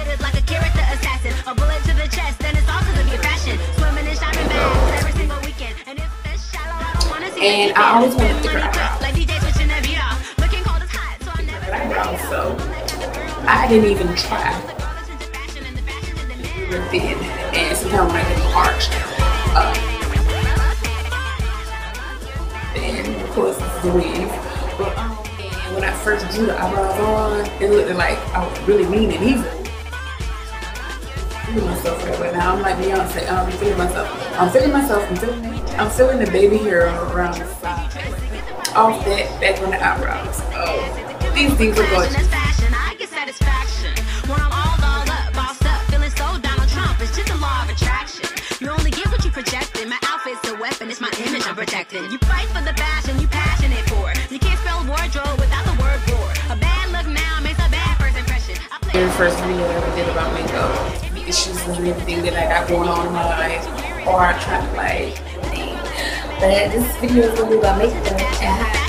fitted like a character assassin. A bullet to the chest, then it's all gonna be fashion. Swimming in shopping bags every single weekend. And if it's shallow, I don't wanna see. And I always want to thicker eyebrows. Like DJ switching the beat off. Looking cold is hot, so I never Eyebrows, so I didn't even try. Really thin, and sometimes when I get them arched, and of course this is the weave. But and when I first drew the eyebrows on, it looked like I was really mean and evil. I'm feeling myself right but now. I'm like Beyonce. I'm feeling myself. I'm feeling myself. I'm feeling the baby hair around the side. Off that, back on the eyebrows. Oh, these things are gorgeous. I get satisfaction when I'm all dolled up, bossed up, feeling so Donald Trump. It's just a law of attraction. You only get what you projected. My outfit's a weapon, it's my image I'm protecting. You fight for the fashion you passionate for. You can't spell wardrobe without the word war. A bad look now makes a bad first impression. The first video I ever did about makeup, issues and everything that I got going on in my life, or I try to like, but this video is gonna be about makeup and how